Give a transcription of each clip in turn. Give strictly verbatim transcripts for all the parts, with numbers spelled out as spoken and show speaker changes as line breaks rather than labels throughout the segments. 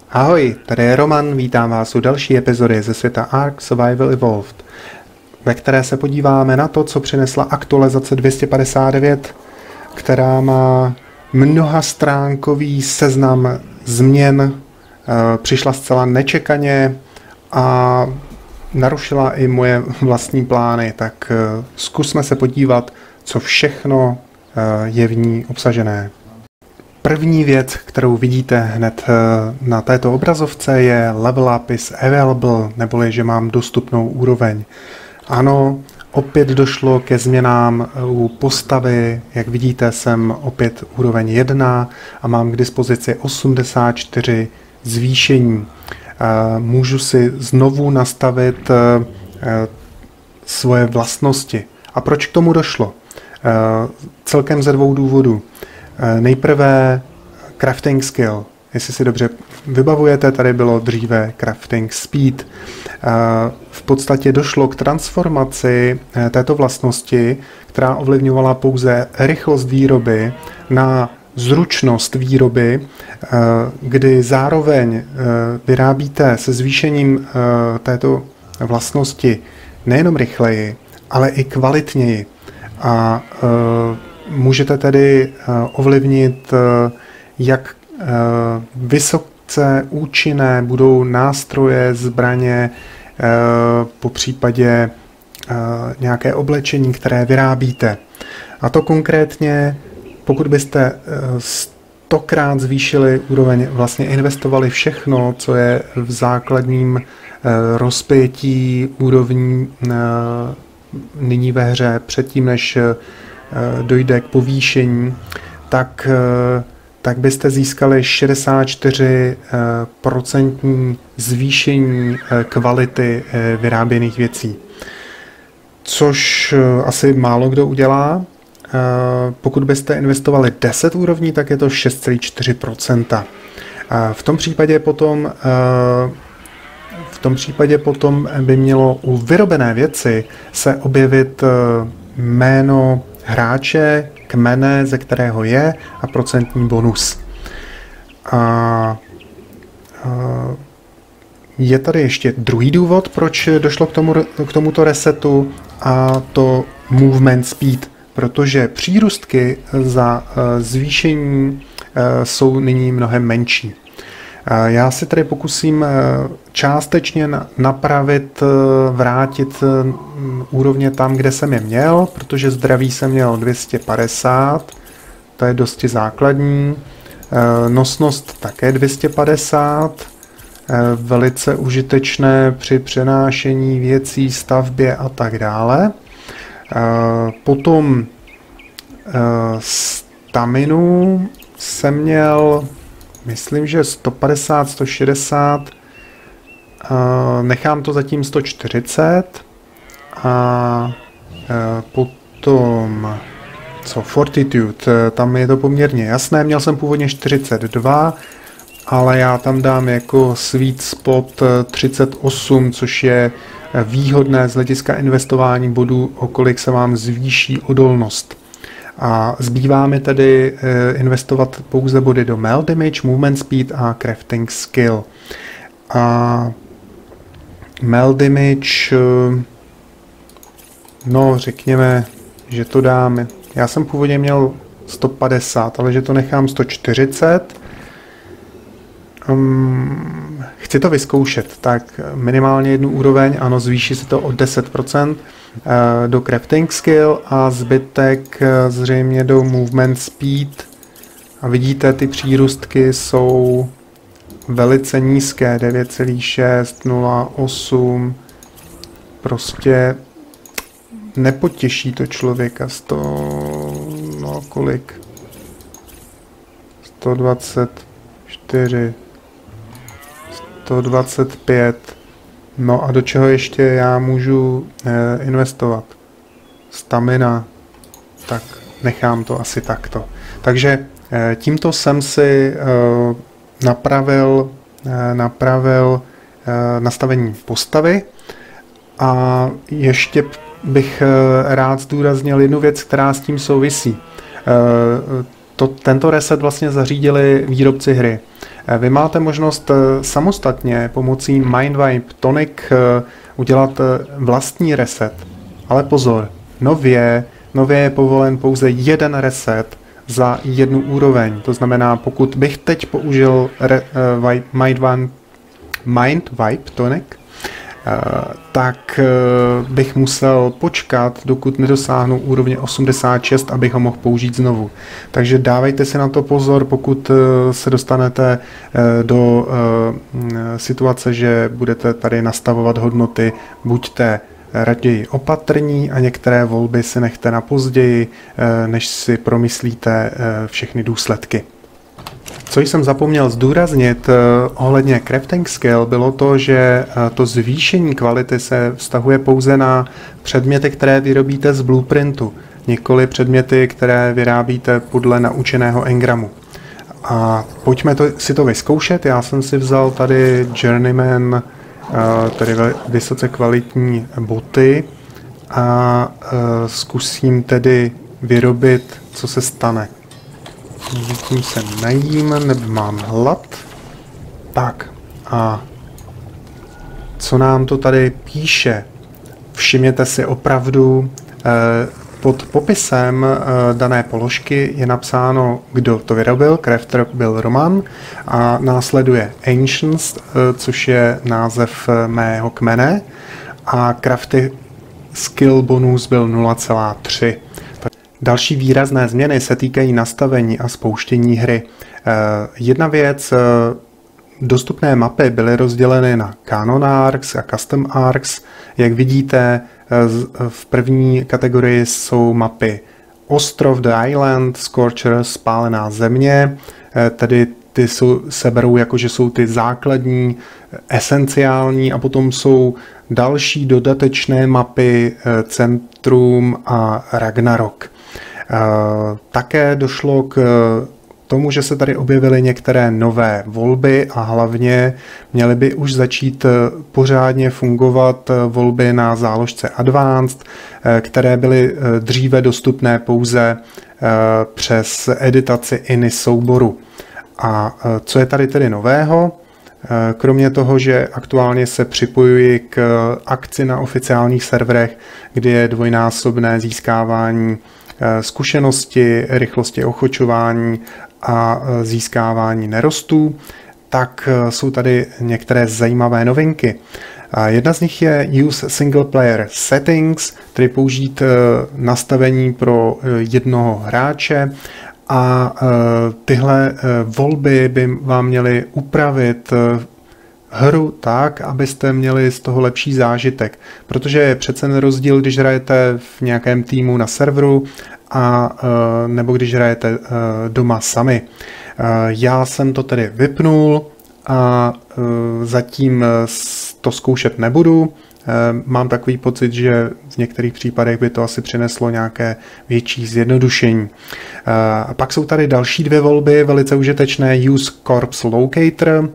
Ahoj, tady je Roman, vítám vás u další epizody ze světa Ark Survival Evolved, ve které se podíváme na to, co přinesla aktualizace dvě stě padesát devět, která má mnohastránkový seznam změn, přišla zcela nečekaně a narušila i moje vlastní plány, tak zkusme se podívat, co všechno je v ní obsažené. První věc, kterou vidíte hned na této obrazovce, je Level Up is Available, neboli že mám dostupnou úroveň. Ano, opět došlo ke změnám u postavy, jak vidíte, jsem opět úroveň jedna a mám k dispozici osmdesát čtyři zvýšení. Můžu si znovu nastavit svoje vlastnosti. A proč k tomu došlo? Celkem ze dvou důvodů. Nejprve crafting skill. Jestli si dobře vybavujete, tady bylo dříve crafting speed. V podstatě došlo k transformaci této vlastnosti, která ovlivňovala pouze rychlost výroby, na zručnost výroby, kdy zároveň vyrábíte se zvýšením této vlastnosti nejenom rychleji, ale i kvalitněji. A můžete tedy ovlivnit, jak vysoce účinné budou nástroje, zbraně, po případě nějaké oblečení, které vyrábíte. A to konkrétně, pokud byste stokrát zvýšili úroveň, vlastně investovali všechno, co je v základním rozpětí úrovní nyní ve hře, předtím, než dojde k povýšení, tak, tak byste získali šedesát čtyři procent zvýšení kvality vyráběných věcí. Což asi málo kdo udělá. Pokud byste investovali deset úrovní, tak je to šest celá čtyři procenta. V tom případě potom v tom případě potom by mělo u vyrobené věci se objevit jméno hráče, kmene, ze kterého je, a procentní bonus. A, a je tady ještě druhý důvod, proč došlo k, tomu, k tomuto resetu, a to movement speed, protože přírůstky za zvýšení jsou nyní mnohem menší. Já si tady pokusím částečně napravit, vrátit úrovně tam, kde jsem je měl, protože zdraví jsem měl dvě stě padesát, to je dosti základní, nosnost také dvě stě padesát, velice užitečné při přenášení věcí, stavbě a tak dále. Potom staminu jsem měl, myslím, že sto padesát, sto šedesát, nechám to zatím sto čtyřicet a potom co Fortitude, tam je to poměrně jasné, měl jsem původně čtyřicet dva, ale já tam dám jako sweet spot třicet osm, což je výhodné z hlediska investování bodů, o kolik se vám zvýší odolnost. A zbývá mi tedy investovat pouze body do Mel Damage, Movement Speed a Crafting Skill. A Mel Damage, no řekněme, že to dám, já jsem původně měl sto padesát, ale že to nechám sto čtyřicet. Um, chci to vyzkoušet, tak minimálně jednu úroveň, ano, zvýší se to o deset procent do crafting skill a zbytek zřejmě do movement speed. A vidíte, ty přírůstky jsou velice nízké, devět celá šest, nula celá osm, prostě nepotěší to člověka. sto, no kolik? sto dvacet čtyři, sto dvacet pět. No a do čeho ještě já můžu eh, investovat? Stamina, tak nechám to asi takto. Takže eh, tímto jsem si eh, napravil, eh, napravil eh, nastavení postavy a ještě bych eh, rád zdůraznil jednu věc, která s tím souvisí. Eh, to, tento reset vlastně zařídili výrobci hry. Vy máte možnost samostatně pomocí Mindwipe Tonic udělat vlastní reset. Ale pozor, nově, nově je povolen pouze jeden reset za jednu úroveň. To znamená, pokud bych teď použil re, uh, Mindwipe, Mindwipe Tonic, Uh, tak uh, bych musel počkat, dokud nedosáhnu úrovně osmdesát šest, abych ho mohl použít znovu. Takže dávejte si na to pozor, pokud uh, se dostanete uh, do uh, situace, že budete tady nastavovat hodnoty, buďte raději opatrní a některé volby si nechte na později, uh, než si promyslíte uh, všechny důsledky. Co jsem zapomněl zdůraznit uh, ohledně crafting skill, bylo to, že uh, to zvýšení kvality se vztahuje pouze na předměty, které vyrobíte z blueprintu, nikoli předměty, které vyrábíte podle naučeného engramu. A pojďme to, si to vyzkoušet. Já jsem si vzal tady Journeyman, uh, tedy vysoce kvalitní boty a uh, zkusím tedy vyrobit, co se stane. Tím se najím, nebo mám hlad. Tak a co nám to tady píše? Všimněte si opravdu, eh, pod popisem eh, dané položky je napsáno, kdo to vyrobil. Crafter byl Roman a následuje Ancients, eh, což je název mého kmene, a crafty skill bonus byl nula celá tři. Další výrazné změny se týkají nastavení a spouštění hry. Jedna věc, dostupné mapy byly rozděleny na Canon Arcs a Custom Arcs. Jak vidíte, v první kategorii jsou mapy Ostrov, The Island, Scorcher, Spálená země, tedy ty jsou, se berou jako, že jsou ty základní, esenciální, a potom jsou další dodatečné mapy Centrum a Ragnarok. Také došlo k tomu, že se tady objevily některé nové volby a hlavně měly by už začít pořádně fungovat volby na záložce Advanced, které byly dříve dostupné pouze přes editaci ini souboru. A co je tady tedy nového? Kromě toho, že aktuálně se připojuji k akci na oficiálních serverech, kdy je dvojnásobné získávání zkušenosti, rychlosti ochočování a získávání nerostů, tak jsou tady některé zajímavé novinky. Jedna z nich je Use Single Player Settings, tedy použít nastavení pro jednoho hráče, a tyhle volby by vám měly upravit hru tak, abyste měli z toho lepší zážitek. Protože je přece rozdíl, když hrajete v nějakém týmu na serveru a nebo když hrajete doma sami. Já jsem to tedy vypnul a zatím to zkoušet nebudu. Mám takový pocit, že v některých případech by to asi přineslo nějaké větší zjednodušení. A pak jsou tady další dvě volby, velice užitečné: Use Corpse Locator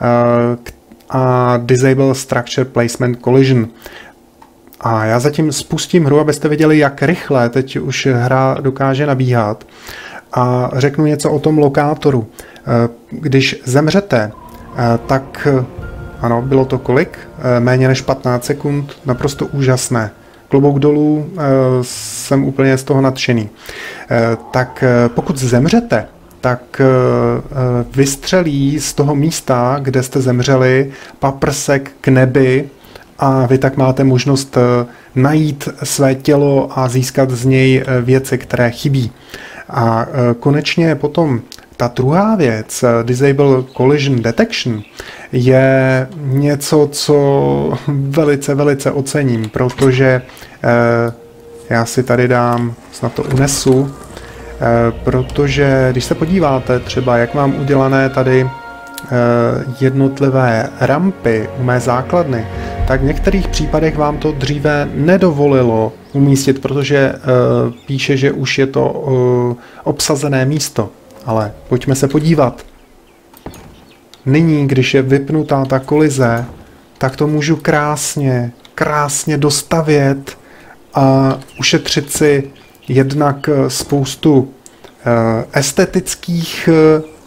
a Disable Structure Placement Collision. A já zatím spustím hru, abyste viděli, jak rychle teď už hra dokáže nabíhat. A řeknu něco o tom lokátoru. Když zemřete, tak ano, bylo to kolik? Méně než patnáct sekund, naprosto úžasné. Klobouk dolů, jsem úplně z toho nadšený. Tak pokud zemřete, tak vystřelí z toho místa, kde jste zemřeli, paprsek k nebi a vy tak máte možnost najít své tělo a získat z něj věci, které chybí. A konečně potom ta druhá věc, Disable Collision Detection, je něco, co velice, velice ocením, protože eh, já si tady dám, snad to unesu, eh, protože když se podíváte třeba, jak mám udělané tady eh, jednotlivé rampy u mé základny, tak v některých případech vám to dříve nedovolilo umístit, protože eh, píše, že už je to eh, obsazené místo. Ale pojďme se podívat. Nyní, když je vypnutá ta kolize, tak to můžu krásně, krásně dostavět a ušetřit si jednak spoustu estetických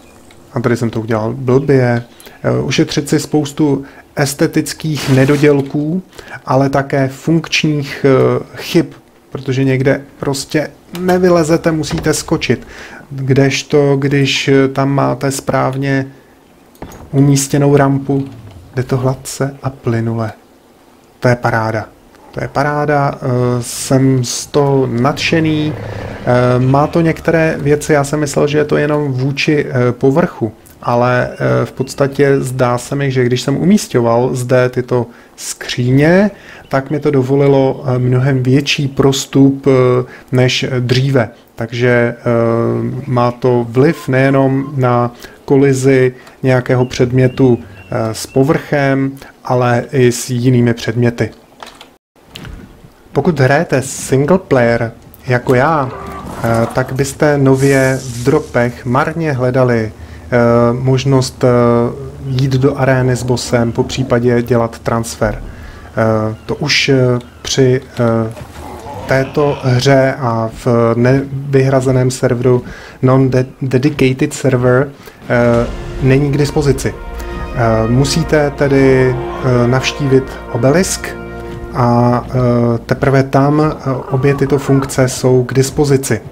a tady jsem to udělal blbě, ušetřit si spoustu estetických nedodělků, ale také funkčních chyb, protože někde prostě nevylezete, musíte skočit. Kdežto, když tam máte správně umístěnou rampu, jde to hladce a plynule. To je paráda. To je paráda, jsem z toho nadšený. Má to některé věci, já jsem myslel, že je to jenom vůči povrchu, ale v podstatě zdá se mi, že když jsem umísťoval zde tyto skříně, tak mi to dovolilo mnohem větší prostup než dříve. Takže má to vliv nejenom na kolizi nějakého předmětu s povrchem, ale i s jinými předměty. Pokud hrajete single player jako já, tak byste nově v dropech marně hledali možnost jít do arény s bossem, po případě dělat transfer. To už při této hře a v nevyhrazeném serveru non-dedicated server není k dispozici. Musíte tedy navštívit obelisk a teprve tam obě tyto funkce jsou k dispozici.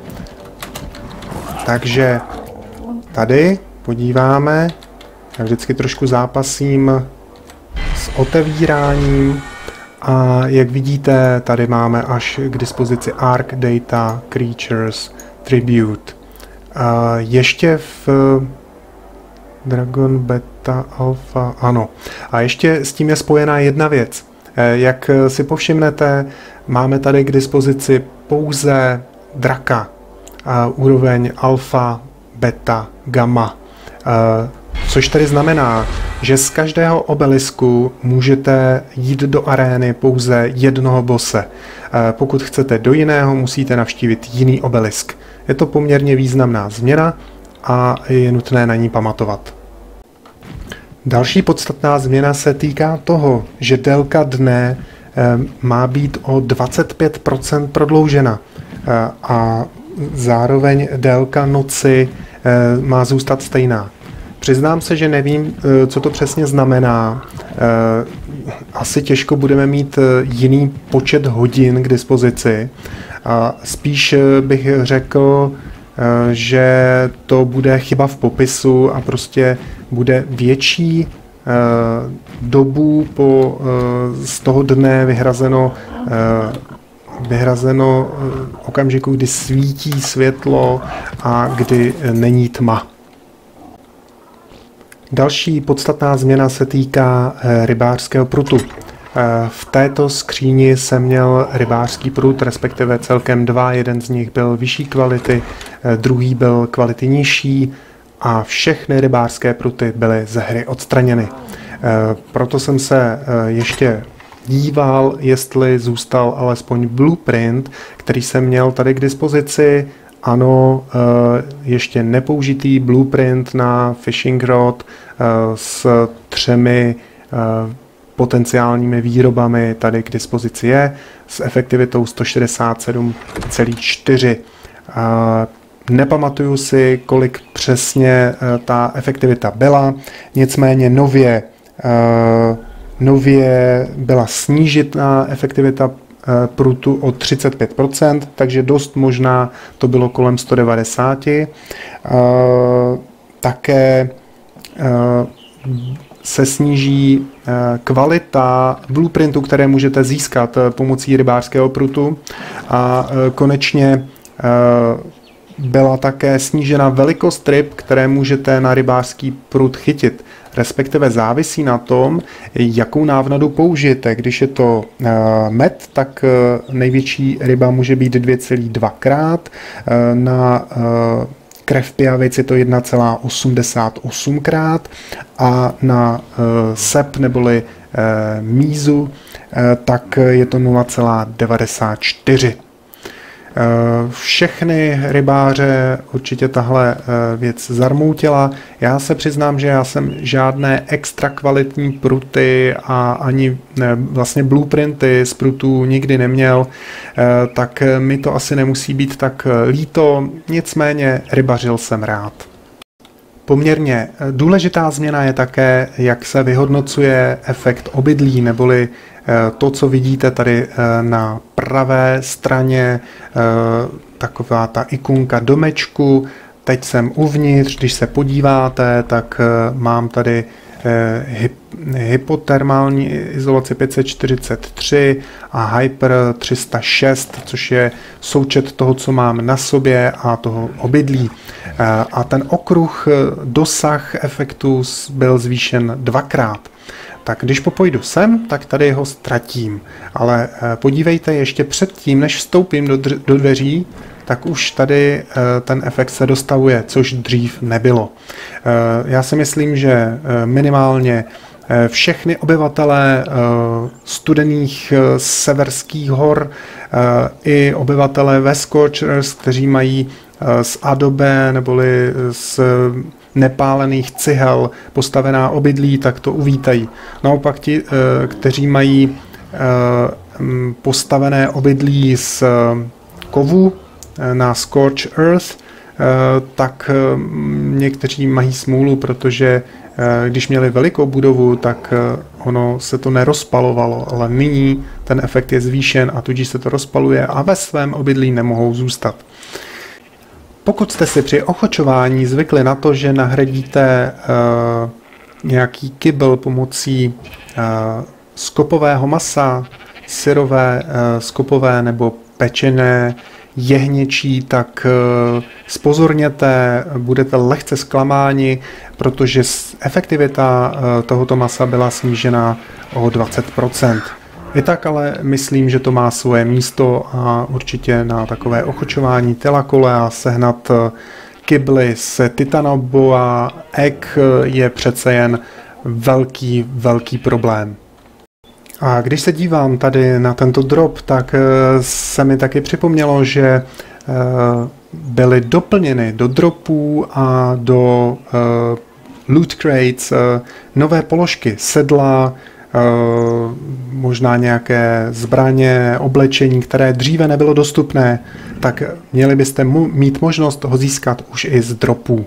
Takže tady podíváme, já vždycky trošku zápasím s otevíráním a jak vidíte, tady máme až k dispozici Arc Data Creatures Tribute. A ještě v Dragon Beta Alpha, ano. A ještě s tím je spojená jedna věc. Jak si povšimnete, máme tady k dispozici pouze draka, úroveň alfa, beta, gamma. Což tedy znamená, že z každého obelisku můžete jít do arény pouze jednoho bose. Pokud chcete do jiného, musíte navštívit jiný obelisk. Je to poměrně významná změna a je nutné na ní pamatovat. Další podstatná změna se týká toho, že délka dne má být o dvacet pět procent prodloužena a zároveň délka noci má zůstat stejná. Přiznám se, že nevím, co to přesně znamená. Asi těžko budeme mít jiný počet hodin k dispozici. A spíš bych řekl, že to bude chyba v popisu a prostě bude větší dobu po z toho dne vyhrazeno, vyhrazeno okamžiku, kdy svítí světlo a kdy není tma. Další podstatná změna se týká rybářského prutu. V této skříni jsem měl rybářský prut, respektive celkem dva. Jeden z nich byl vyšší kvality, druhý byl kvality nižší a všechny rybářské pruty byly ze hry odstraněny. Proto jsem se ještě díval, jestli zůstal alespoň blueprint, který jsem měl tady k dispozici. Ano, ještě nepoužitý blueprint na fishing rod s třemi potenciálními výrobami tady k dispozici je, s efektivitou sto šedesát sedm celá čtyři. Nepamatuju si, kolik přesně ta efektivita byla, nicméně nově, nově byla snížená efektivita prutu o třicet pět procent, takže dost možná to bylo kolem sto devadesát. Také se sníží kvalita blueprintu, které můžete získat pomocí rybářského prutu a konečně byla také snížena velikost ryb, které můžete na rybářský prut chytit. Respektive závisí na tom, jakou návnadu použijete. Když je to med, tak největší ryba může být dvě celá dva krát, na krev pijavic je to jedna celá osmdesát osm krát a na sep neboli mízu tak je to nula celá devadesát čtyři. Všechny rybáře určitě tahle věc zarmoutila. Já se přiznám, že já jsem žádné extra kvalitní pruty a ani ne, vlastně blueprinty z prutů nikdy neměl, tak mi to asi nemusí být tak líto, nicméně rybařil jsem rád. Poměrně důležitá změna je také, jak se vyhodnocuje efekt obydlí, neboli to, co vidíte tady na pravé straně, taková ta ikonka domečku. Teď jsem uvnitř, když se podíváte, tak mám tady hypotermální izolaci pět set čtyřicet tři a Hyper tři sta šest, což je součet toho, co mám na sobě a toho obydlí. A ten okruh, dosah efektu byl zvýšen dvakrát. Tak když popojdu sem, tak tady ho ztratím. Ale podívejte, ještě předtím, než vstoupím do, do dveří, tak už tady ten efekt se dostavuje, což dřív nebylo. Já si myslím, že minimálně všechny obyvatelé studených severských hor i obyvatelé West Scorchers, kteří mají z Adobe neboli z nepálených cihel postavená obydlí, tak to uvítají. Naopak ti, kteří mají postavené obydlí z kovů na Scorched Earth, tak někteří mají smůlu, protože když měli velikou budovu, tak ono se to nerozpalovalo, ale nyní ten efekt je zvýšen a tudíž se to rozpaluje a ve svém obydlí nemohou zůstat. Pokud jste si při ochočování zvykli na to, že nahradíte uh, nějaký kybl pomocí uh, skopového masa, syrové, uh, skopové nebo pečené jehněčí, tak uh, spozorněte, budete lehce zklamáni, protože efektivita uh, tohoto masa byla snížena o dvacet procent. I tak ale myslím, že to má svoje místo a určitě na takové ochočování Telakolea sehnat kybly z Titanoboa egg je přece jen velký, velký problém. A když se dívám tady na tento drop, tak se mi taky připomnělo, že byly doplněny do dropů a do loot crates nové položky, sedla, Uh, možná nějaké zbraně, oblečení, které dříve nebylo dostupné, tak měli byste mu mít možnost ho získat už i z dropů.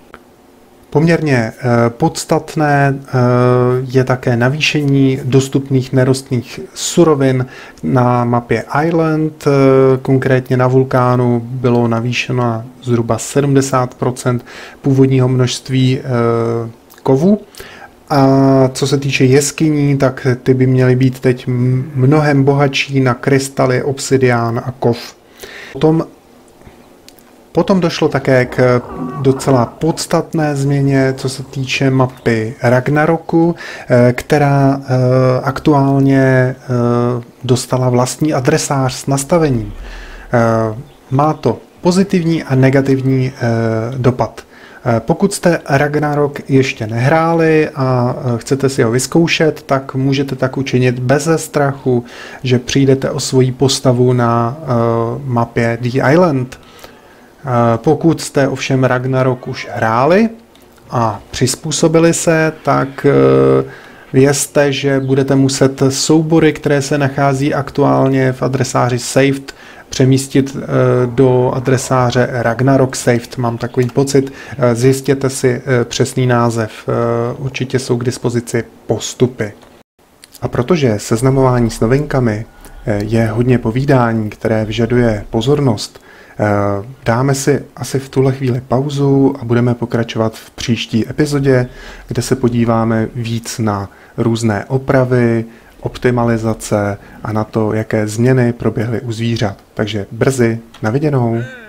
Poměrně uh, podstatné uh, je také navýšení dostupných nerostných surovin na mapě Island, uh, konkrétně na vulkánu bylo navýšeno zhruba sedmdesát procent původního množství uh, kovů. A co se týče jeskyní, tak ty by měly být teď mnohem bohatší na krystaly, obsidián a kov. Potom, potom došlo také k docela podstatné změně, co se týče mapy Ragnaroku, která aktuálně dostala vlastní adresář s nastavením. Má to pozitivní a negativní dopad. Pokud jste Ragnarok ještě nehráli a chcete si ho vyzkoušet, tak můžete tak učinit bez strachu, že přijdete o svoji postavu na uh, mapě The Island. Uh, pokud jste ovšem Ragnarok už hráli a přizpůsobili se, tak uh, vězte, že budete muset soubory, které se nachází aktuálně v adresáři Saved, přemístit do adresáře Ragnarok Saved, mám takový pocit. Zjistěte si přesný název, určitě jsou k dispozici postupy. A protože seznamování s novinkami je hodně povídání, které vyžaduje pozornost, dáme si asi v tuhle chvíli pauzu a budeme pokračovat v příští epizodě, kde se podíváme víc na různé opravy, optimalizace a na to, jaké změny proběhly u zvířat. Takže brzy, na viděnou.